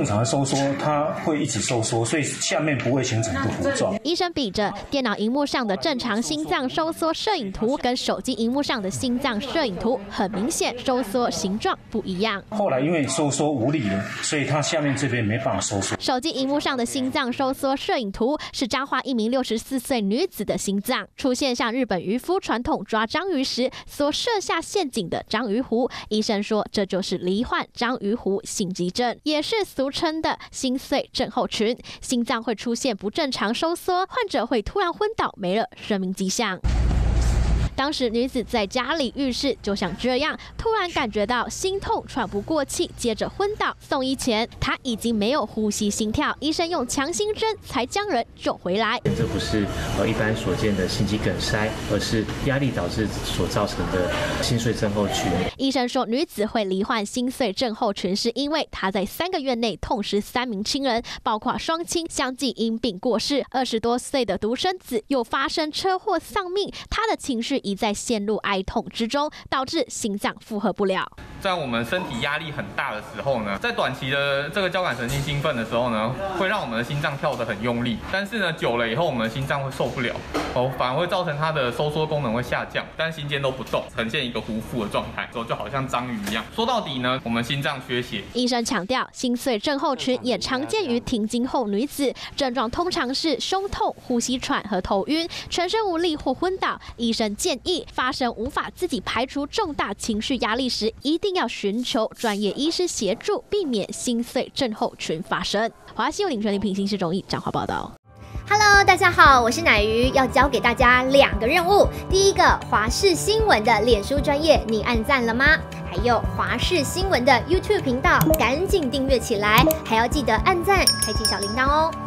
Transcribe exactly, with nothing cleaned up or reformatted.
正常的收缩，它会一直收缩，所以下面不会形成一个弧状。 医生比着电脑荧幕上的正常心脏收缩摄影图，跟手机荧幕上的心脏摄影图，很明显收缩形状不一样。 后来因为收缩无力了，所以它下面这边没办法收缩。 手机荧幕上的心脏收缩摄影图是彰化一名六十四岁女子的心脏，出现像日本渔夫传统抓章鱼时所设下陷阱的章鱼湖。医生说，这就是罹患章鱼湖心肌症，也是俗称的心碎症候群。心脏会出现不正常收缩，患者会突然昏倒，没了生命迹象。当时女子在家里浴室，就像这样，突然感觉到心痛、喘不过气，接着昏倒。送医前，她已经没有呼吸、心跳，医生用强心针才将人救回来。 这不是呃一般所见的心肌梗塞，而是压力导致所造成的心碎症候群。 医生说，女子会罹患心碎症候群，是因为她在三个月内痛失三名亲人，包括双亲相继因病过世。二十多岁的独生子又发生车祸丧命，她的情绪一再陷入哀痛之中，导致心脏负荷不了。 在我们身体压力很大的时候呢，在短期的这个交感神经兴奋的时候呢，会让我们的心脏跳得很用力，但是呢，久了以后我们的心脏会受不了，哦，反而会造成它的收缩功能会下降，但心尖都不动，呈现一个弧腹的状态，之后就好像章鱼一样。说到底呢，我们心脏缺血。 医生强调，心碎症候群也常见于停经后女子，症状通常是胸痛、呼吸喘和头晕，全身无力或昏倒。医生建议，发生无法自己排除重大情绪压力时，一定要寻求专业医师协助，避免心碎症候群发生。华西有领全力平行是中医彰化报道。 Hello， 大家好，我是乃瑜，要教给大家两个任务。第一个，华视新闻的脸书专页，你按赞了吗？还有华视新闻的 YouTube 频道，赶紧订阅起来，还要记得按赞，开启小铃铛哦。